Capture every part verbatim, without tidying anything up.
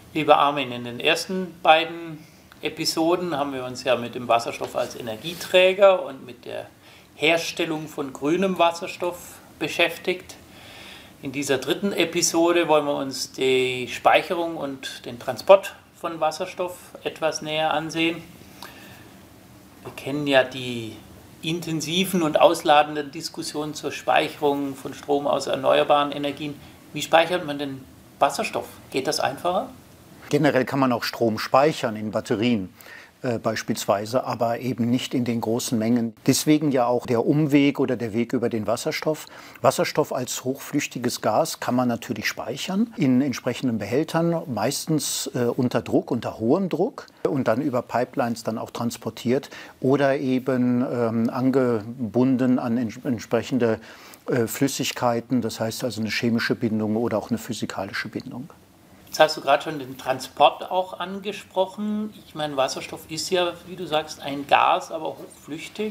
Lieber Armin, in den ersten beiden Episoden haben wir uns ja mit dem Wasserstoff als Energieträger und mit der Herstellung von grünem Wasserstoff beschäftigt. In dieser dritten Episode wollen wir uns die Speicherung und den Transport von Wasserstoff etwas näher ansehen. Wir kennen ja die intensiven und ausladenden Diskussionen zur Speicherung von Strom aus erneuerbaren Energien. Wie speichert man denn Wasserstoff? Geht das einfacher? Generell kann man auch Strom speichern in Batterien äh, beispielsweise, aber eben nicht in den großen Mengen. Deswegen ja auch der Umweg oder der Weg über den Wasserstoff. Wasserstoff als hochflüchtiges Gas kann man natürlich speichern in entsprechenden Behältern, meistens äh, unter Druck, unter hohem Druck und dann über Pipelines dann auch transportiert oder eben ähm, angebunden an ents entsprechende äh, Flüssigkeiten, das heißt also eine chemische Bindung oder auch eine physikalische Bindung. Jetzt hast du gerade schon den Transport auch angesprochen. Ich meine, Wasserstoff ist ja, wie du sagst, ein Gas, aber hochflüchtig.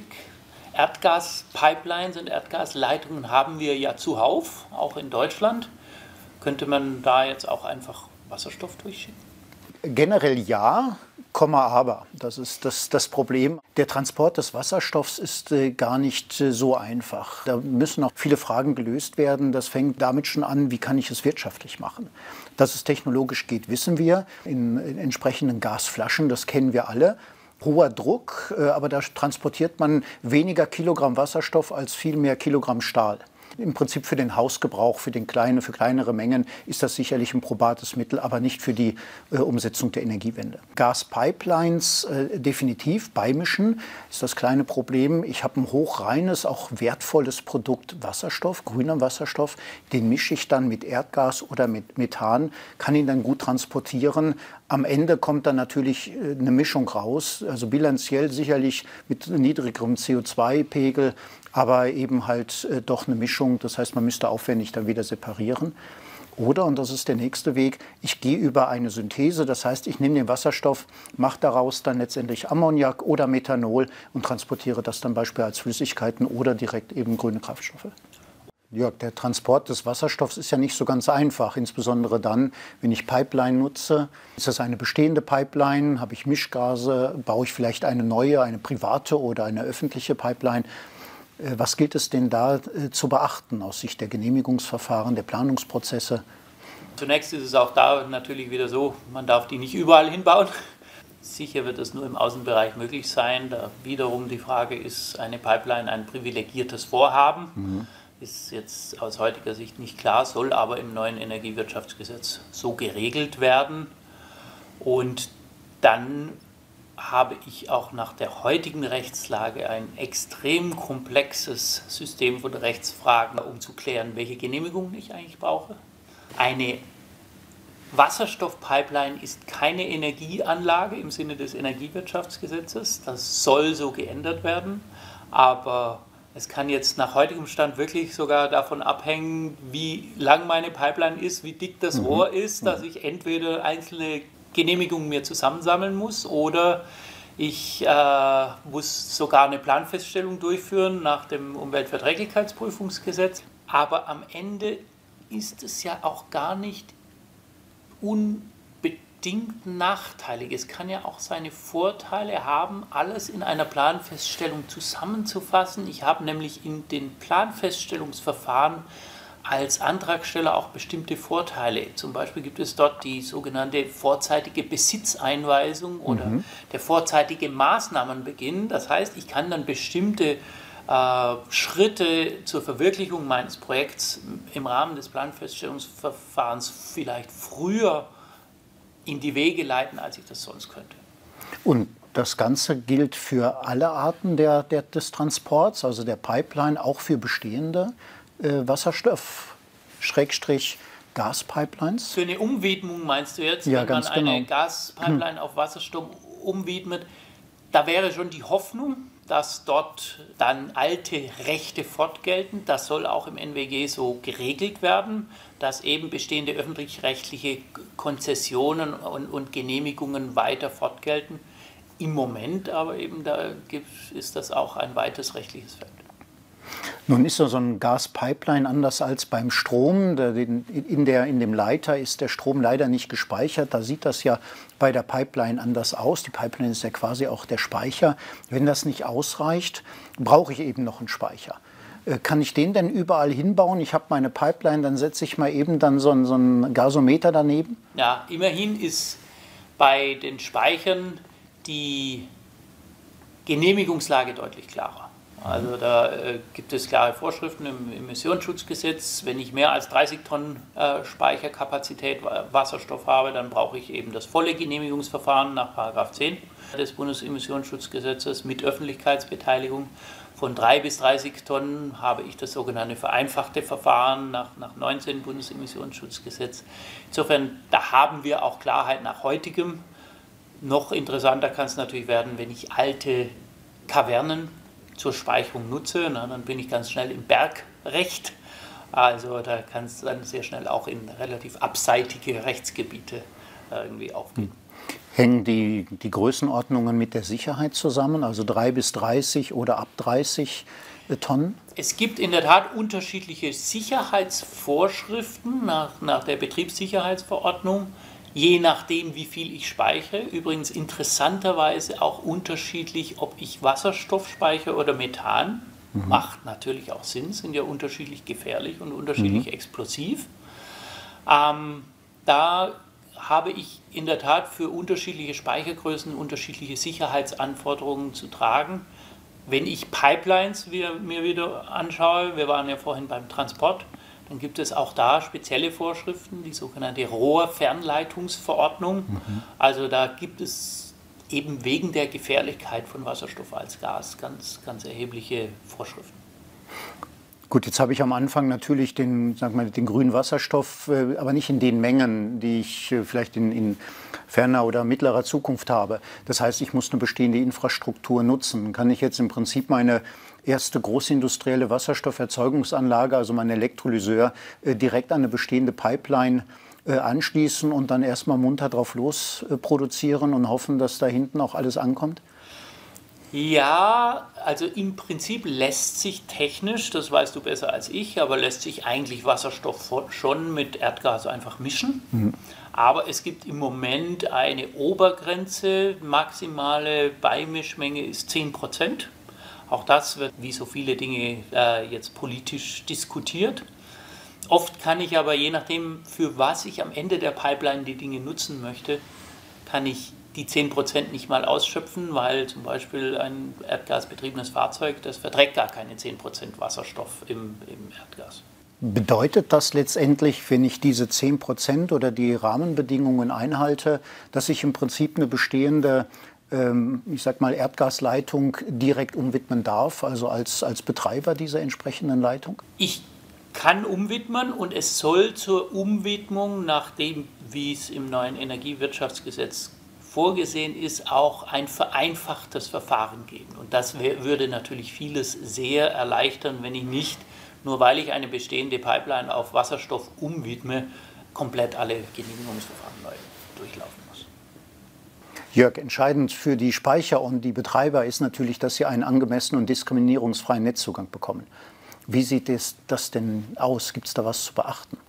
Erdgaspipelines und Erdgasleitungen haben wir ja zuhauf, auch in Deutschland. Könnte man da jetzt auch einfach Wasserstoff durchschicken? Generell ja, Komma aber. Das ist das, das Problem. Der Transport des Wasserstoffs ist äh, gar nicht äh, so einfach. Da müssen auch viele Fragen gelöst werden. Das fängt damit schon an, wie kann ich es wirtschaftlich machen. Dass es technologisch geht, wissen wir. In, in entsprechenden Gasflaschen, das kennen wir alle. Hoher Druck, äh, aber da transportiert man weniger Kilogramm Wasserstoff als viel mehr Kilogramm Stahl. Im Prinzip für den Hausgebrauch, für, den kleine, für kleinere Mengen ist das sicherlich ein probates Mittel, aber nicht für die äh, Umsetzung der Energiewende. Gaspipelines äh, definitiv beimischen ist das kleine Problem. Ich habe ein hochreines, auch wertvolles Produkt Wasserstoff, grüner Wasserstoff. Den mische ich dann mit Erdgas oder mit Methan, kann ihn dann gut transportieren. Am Ende kommt dann natürlich äh, eine Mischung raus, also bilanziell sicherlich mit niedrigerem C O zwei Pegel, aber eben halt äh, doch eine Mischung. Das heißt, man müsste aufwendig dann wieder separieren. Oder, und das ist der nächste Weg, ich gehe über eine Synthese. Das heißt, ich nehme den Wasserstoff, mache daraus dann letztendlich Ammoniak oder Methanol und transportiere das dann beispielsweise als Flüssigkeiten oder direkt eben grüne Kraftstoffe. Jörg, der Transport des Wasserstoffs ist ja nicht so ganz einfach, insbesondere dann, wenn ich Pipeline nutze. Ist das eine bestehende Pipeline? Habe ich Mischgase? Baue ich vielleicht eine neue, eine private oder eine öffentliche Pipeline? Was gilt es denn da äh, zu beachten aus Sicht der Genehmigungsverfahren, der Planungsprozesse? Zunächst ist es auch da natürlich wieder so, man darf die nicht überall hinbauen. Sicher wird es nur im Außenbereich möglich sein. Da wiederum die Frage, ist eine Pipeline ein privilegiertes Vorhaben? Mhm. Ist jetzt aus heutiger Sicht nicht klar, soll aber im neuen Energiewirtschaftsgesetz so geregelt werden. Und dann habe ich auch nach der heutigen Rechtslage ein extrem komplexes System von Rechtsfragen, um zu klären, welche Genehmigungen ich eigentlich brauche. Eine Wasserstoffpipeline ist keine Energieanlage im Sinne des Energiewirtschaftsgesetzes. Das soll so geändert werden, aber es kann jetzt nach heutigem Stand wirklich sogar davon abhängen, wie lang meine Pipeline ist, wie dick das mhm. Rohr ist, dass ich entweder einzelne Genehmigungen mir zusammensammeln muss oder ich äh, muss sogar eine Planfeststellung durchführen nach dem Umweltverträglichkeitsprüfungsgesetz. Aber am Ende ist es ja auch gar nicht unbedingt nachteilig. Es kann ja auch seine Vorteile haben, alles in einer Planfeststellung zusammenzufassen. Ich habe nämlich in den Planfeststellungsverfahren als Antragsteller auch bestimmte Vorteile. Zum Beispiel gibt es dort die sogenannte vorzeitige Besitzeinweisung oder mhm. der vorzeitige Maßnahmenbeginn. Das heißt, ich kann dann bestimmte äh, Schritte zur Verwirklichung meines Projekts im Rahmen des Planfeststellungsverfahrens vielleicht früher in die Wege leiten, als ich das sonst könnte. Und das Ganze gilt für alle Arten der, der, des Transports, also der Pipeline, auch für bestehende Wasserstoff, Schrägstrich, Gaspipelines? Für eine Umwidmung meinst du jetzt, ja, wenn man ganz eine genau. Gaspipeline hm. auf Wasserstoff umwidmet, da wäre schon die Hoffnung, dass dort dann alte Rechte fortgelten. Das soll auch im N W G so geregelt werden, dass eben bestehende öffentlich-rechtliche Konzessionen und, und Genehmigungen weiter fortgelten. Im Moment aber eben, da gibt, ist das auch ein weites rechtliches Feld. Nun ist so ein Gaspipeline anders als beim Strom. In, der, in dem Leiter ist der Strom leider nicht gespeichert. Da sieht das ja bei der Pipeline anders aus. Die Pipeline ist ja quasi auch der Speicher. Wenn das nicht ausreicht, brauche ich eben noch einen Speicher. Kann ich den denn überall hinbauen? Ich habe meine Pipeline, dann setze ich mal eben dann so einen, so einen Gasometer daneben. Ja, immerhin ist bei den Speichern die Genehmigungslage deutlich klarer. Also da äh, gibt es klare Vorschriften im Emissionsschutzgesetz. Wenn ich mehr als dreißig Tonnen äh, Speicherkapazität Wasserstoff habe, dann brauche ich eben das volle Genehmigungsverfahren nach Paragraph zehn des Bundesemissionsschutzgesetzes mit Öffentlichkeitsbeteiligung. Von drei bis dreißig Tonnen habe ich das sogenannte vereinfachte Verfahren nach, nach neunzehn Bundesemissionsschutzgesetz. Insofern, da haben wir auch Klarheit nach heutigem. Noch interessanter kann es natürlich werden, wenn ich alte Kavernen zur Speicherung nutze, na, dann bin ich ganz schnell im Bergrecht. Also da kann es dann sehr schnell auch in relativ abseitige Rechtsgebiete äh, irgendwie aufgehen. Hängen die, die Größenordnungen mit der Sicherheit zusammen, also drei bis dreißig oder ab dreißig Tonnen? Es gibt in der Tat unterschiedliche Sicherheitsvorschriften nach, nach der Betriebssicherheitsverordnung, je nachdem, wie viel ich speichere. Übrigens interessanterweise auch unterschiedlich, ob ich Wasserstoff speichere oder Methan. Mhm. Macht natürlich auch Sinn, sind ja unterschiedlich gefährlich und unterschiedlich mhm. explosiv. Ähm, da habe ich in der Tat für unterschiedliche Speichergrößen unterschiedliche Sicherheitsanforderungen zu tragen. Wenn ich Pipelines mir wieder anschaue, wir waren ja vorhin beim Transport, dann gibt es auch da spezielle Vorschriften, die sogenannte Rohrfernleitungsverordnung. Mhm. Also da gibt es eben wegen der Gefährlichkeit von Wasserstoff als Gas ganz, ganz erhebliche Vorschriften. Gut, jetzt habe ich am Anfang natürlich den, sag mal, den grünen Wasserstoff, aber nicht in den Mengen, die ich vielleicht in, in ferner oder mittlerer Zukunft habe. Das heißt, ich muss eine bestehende Infrastruktur nutzen. Kann ich jetzt im Prinzip meine erste großindustrielle Wasserstofferzeugungsanlage, also mein Elektrolyseur, direkt an eine bestehende Pipeline anschließen und dann erstmal munter drauf los produzieren und hoffen, dass da hinten auch alles ankommt? Ja, also im Prinzip lässt sich technisch, das weißt du besser als ich, aber lässt sich eigentlich Wasserstoff schon mit Erdgas einfach mischen. Mhm. Aber es gibt im Moment eine Obergrenze, maximale Beimischmenge ist zehn Prozent. Auch das wird wie so viele Dinge äh, jetzt politisch diskutiert. Oft kann ich aber, je nachdem, für was ich am Ende der Pipeline die Dinge nutzen möchte, kann ich die zehn Prozent nicht mal ausschöpfen, weil zum Beispiel ein erdgasbetriebenes Fahrzeug, das verträgt gar keine zehn Prozent Wasserstoff im, im Erdgas. Bedeutet das letztendlich, wenn ich diese zehn Prozent oder die Rahmenbedingungen einhalte, dass ich im Prinzip eine bestehende, ähm, ich sag mal, Erdgasleitung direkt umwidmen darf, also als, als Betreiber dieser entsprechenden Leitung? Ich kann umwidmen und es soll zur Umwidmung, nach dem, wie es im neuen Energiewirtschaftsgesetz vorgesehen ist, auch ein vereinfachtes Verfahren geben. Und das würde natürlich vieles sehr erleichtern, wenn ich nicht, nur weil ich eine bestehende Pipeline auf Wasserstoff umwidme, komplett alle Genehmigungsverfahren neu durchlaufen muss. Jörg, entscheidend für die Speicher und die Betreiber ist natürlich, dass sie einen angemessenen und diskriminierungsfreien Netzzugang bekommen. Wie sieht das, das denn aus? Gibt es da was zu beachten?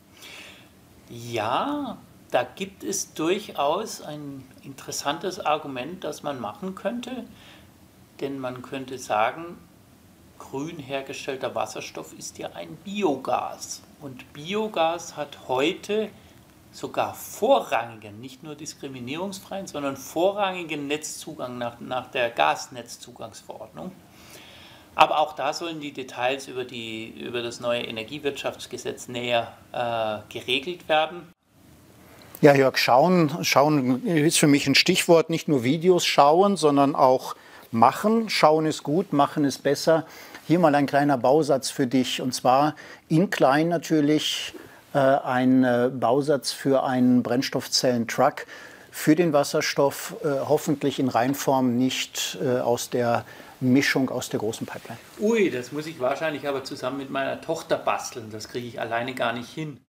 Ja, da gibt es durchaus ein interessantes Argument, das man machen könnte. Denn man könnte sagen, grün hergestellter Wasserstoff ist ja ein Biogas. Und Biogas hat heute sogar vorrangigen, nicht nur diskriminierungsfreien, sondern vorrangigen Netzzugang nach, nach der Gasnetzzugangsverordnung. Aber auch da sollen die Details über, die, über das neue Energiewirtschaftsgesetz näher äh, geregelt werden. Ja, Jörg, schauen, schauen ist für mich ein Stichwort. Nicht nur Videos schauen, sondern auch machen. Schauen ist gut, machen ist besser. Hier mal ein kleiner Bausatz für dich. Und zwar in klein natürlich äh, ein äh, Bausatz für einen Brennstoffzellen-Truck für den Wasserstoff. Äh, hoffentlich in Reinform, nicht äh, aus der Mischung aus der großen Pipeline. Ui, das muss ich wahrscheinlich aber zusammen mit meiner Tochter basteln. Das kriege ich alleine gar nicht hin.